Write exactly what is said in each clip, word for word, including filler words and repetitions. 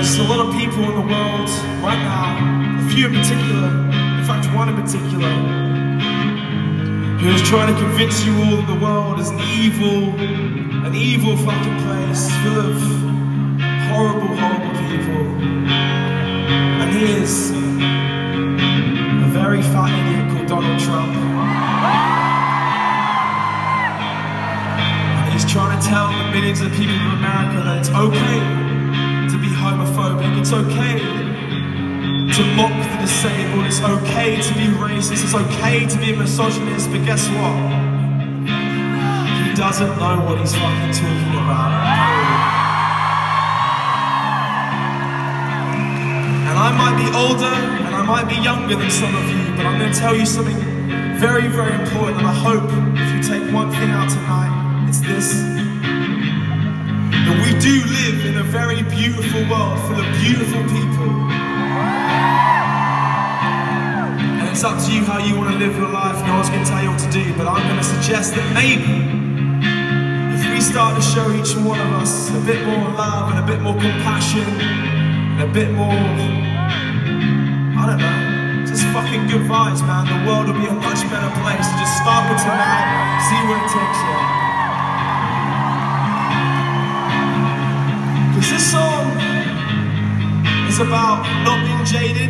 There's a lot of people in the world right now, a few in particular, in fact one in particular, who is trying to convince you all that the world is an evil, an evil fucking place full of horrible, horrible people. And he is a very fat idiot called Donald Trump. And he's trying to tell the millions of people of America that it's okay to be homophobic, it's okay to mock the disabled, it's okay to be racist, it's okay to be a misogynist, but guess what? He doesn't know what he's fucking talking about. And I might be older, and I might be younger than some of you, but I'm going to tell you something very, very important, and I hope if you take one thing out tonight, it's this. That we do live in a very beautiful world full of beautiful people. And it's up to you how you want to live your life. No one's going to tell you what to do, but I'm going to suggest that maybe if we start to show each one of us a bit more love and a bit more compassion and a bit more, I don't know, just fucking good vibes, man, the world will be a much better place. So just start with tonight, see where it takes you. This song is about not being jaded.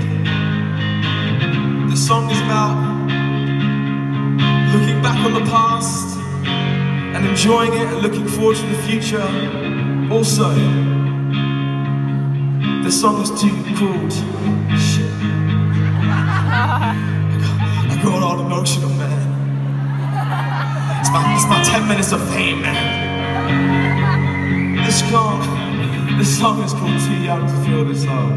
This song is about looking back on the past and enjoying it and looking forward to the future. Also, this song is too called shit. I got all emotional, man. It's my, it's my ten minutes of fame, man. This song. This song is called Too Young to Feel This Love.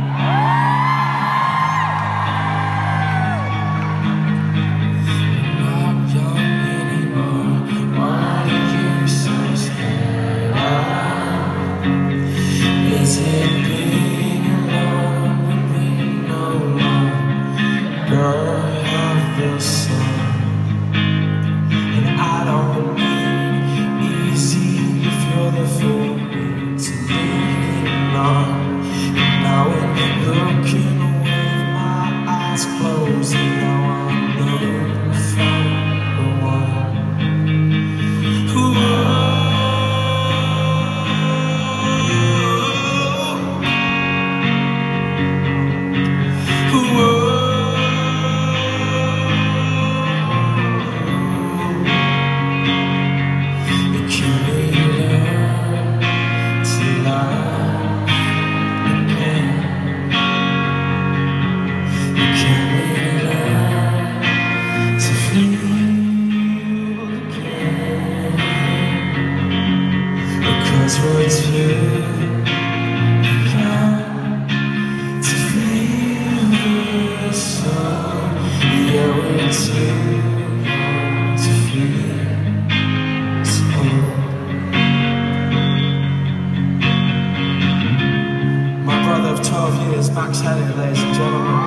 Ladies and gentlemen.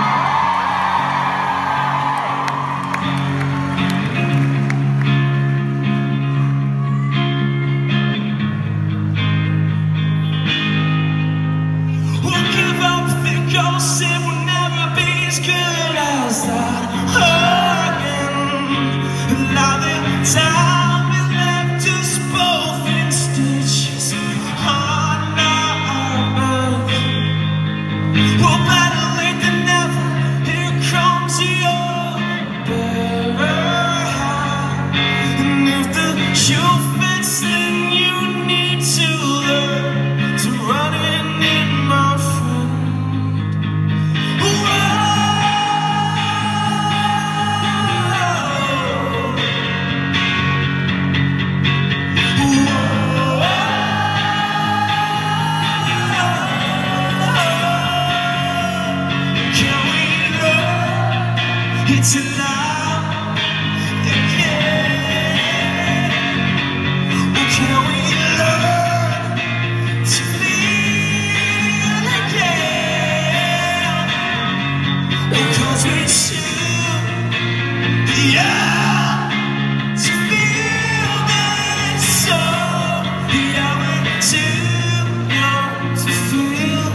We'll give up, think our sin will never be as good as that again. Now the time is left us both in stitches on our birth. We'll better late than never. Here comes your bearer. And if the shoe fits, then you need to learn to run it in, my friend. Whoa. It's alive again. Can we learn to feel again? Because we're too young to feel this. So yeah, we're too young to feel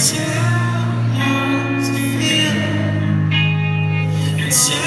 tell you to feel until